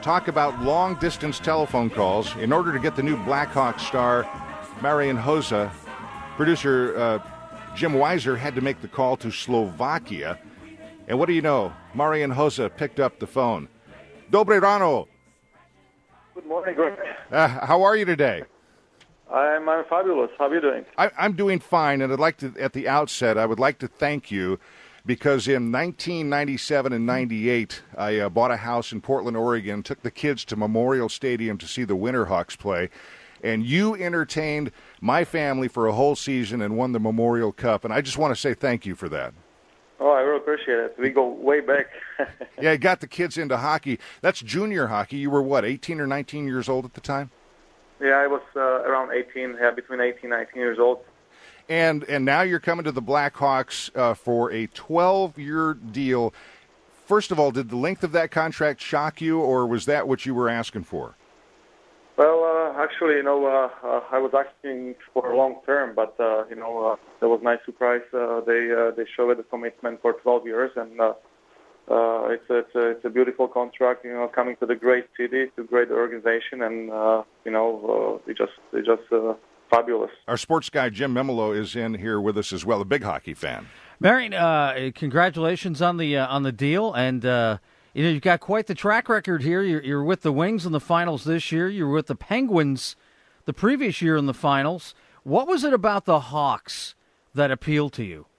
talk about long-distance telephone calls. In order to get the new Blackhawk star, Marian Hossa, producer Jim Weiser had to make the call to Slovakia. And what do you know? Marian Hossa picked up the phone. Dobre rano. Good morning, Greg. How are you today? I'm fabulous. How are you doing? I'm doing fine, and I'd like to, at the outset, I would like to thank you because in 1997 and 98, I bought a house in Portland, Oregon, took the kids to Memorial Stadium to see the Winterhawks play, and you entertained my family for a whole season and won the Memorial Cup, and I just want to say thank you for that. Oh, I really appreciate it. We go way back. Yeah, you got the kids into hockey. That's junior hockey. You were, what, 18 or 19 years old at the time? Yeah, I was around 18, between 18 and 19 years old. And now you're coming to the Blackhawks for a 12-year deal. First of all, did the length of that contract shock you, or was that what you were asking for? Well, actually, I was asking for a long term, but that was a nice surprise. They showed the commitment for 12 years, and it's a beautiful contract. Coming to the great city, to great organization, and it's just fabulous. Our sports guy Jim Memolo is in here with us as well, a big hockey fan. Marian, congratulations on the deal, and you've got quite the track record here. You're with the Wings in the finals this year. You were with the Penguins the previous year in the finals. What was it about the Hawks that appealed to you?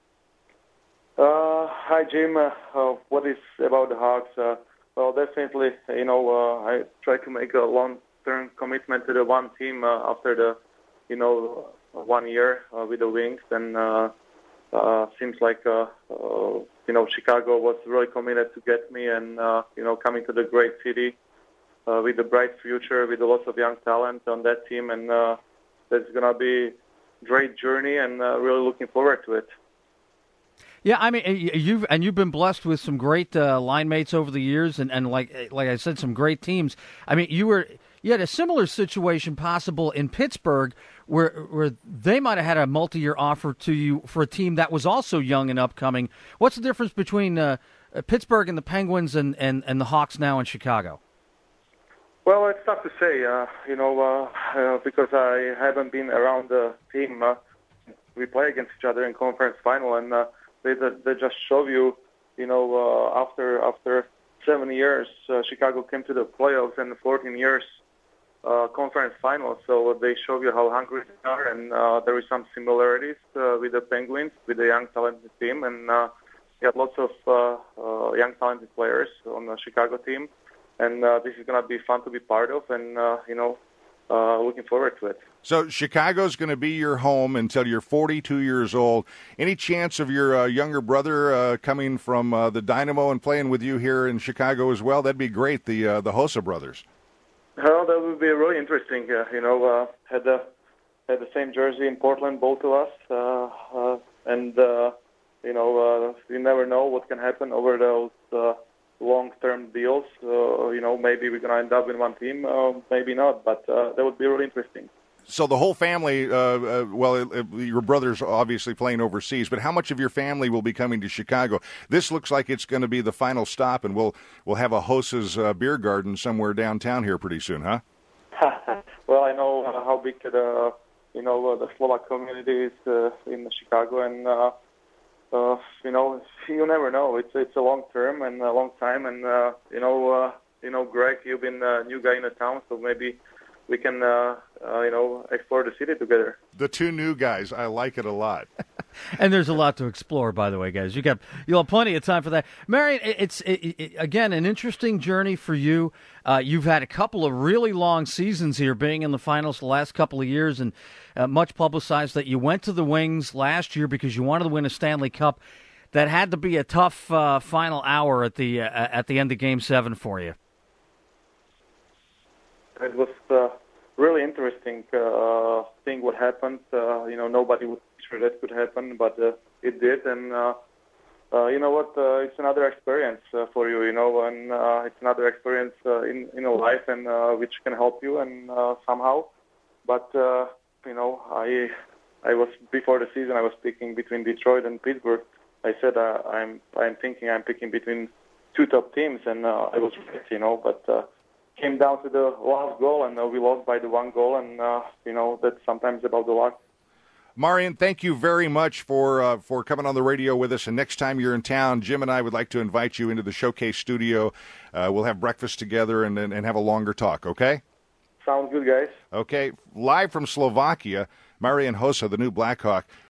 Hi, Jim. What is about the Hawks? Well, definitely, I try to make a long-term commitment to the one team after the 1 year with the Wings, and seems like Chicago was really committed to get me, and coming to the great city with a bright future, with a lot of young talent on that team, and that's gonna be a great journey, and really looking forward to it. Yeah, I mean, you've been blessed with some great line mates over the years, and like I said, some great teams. I mean, you had a similar situation possible in Pittsburgh, where they might have had a multi-year offer to you for a team that was also young and upcoming. What's the difference between Pittsburgh and the Penguins and the Hawks now in Chicago? Well, it's tough to say, because I haven't been around the team. We play against each other in conference final, and they just show you, after 7 years, Chicago came to the playoffs, and 14 years conference finals. So they show you how hungry they are, and there is some similarities with the Penguins, with the young talented team, and you have lots of young talented players on the Chicago team, and this is going to be fun to be part of, and looking forward to it. So Chicago's going to be your home until you're 42 years old. Any chance of your younger brother coming from the Dynamo and playing with you here in Chicago as well? That'd be great, the Hossa brothers. Well, that would be really interesting. Had the same jersey in Portland, both of us, and you never know what can happen over those long-term deals. Maybe we're going to end up in one team, maybe not, but that would be really interesting. So the whole family, your brother's obviously playing overseas, but how much of your family will be coming to Chicago? This looks like it's going to be the final stop, and we'll have a Hossa's beer garden somewhere downtown here pretty soon, huh? Well, I know how big the Slovak community is in Chicago, and you never know. It's a long term and a long time, and Greg, you've been a new guy in the town, so maybe we can, explore the city together. The two new guys, I like it a lot. And there's a lot to explore, by the way, guys. You'll have plenty of time for that. Marian, it's again an interesting journey for you. You've had a couple of really long seasons here, being in the finals the last couple of years, and much publicized that you went to the Wings last year because you wanted to win a Stanley Cup. That had to be a tough final hour at the end of Game 7 for you. It was really interesting thing what happened. Nobody would picture that could happen, but it did. And you know what? It's another experience for you, and it's another experience in your life, and which can help you and somehow. But I was before the season. I was picking between Detroit and Pittsburgh. I said I'm thinking I'm picking between two top teams, and I was right, but came down to the last goal, and we lost by the one goal, and that's sometimes about the luck. Marian, thank you very much for coming on the radio with us. And next time you're in town, Jim and I would like to invite you into the Showcase studio. We'll have breakfast together and have a longer talk, okay? Sounds good, guys. Okay, live from Slovakia, Marian Hossa, the new Blackhawk.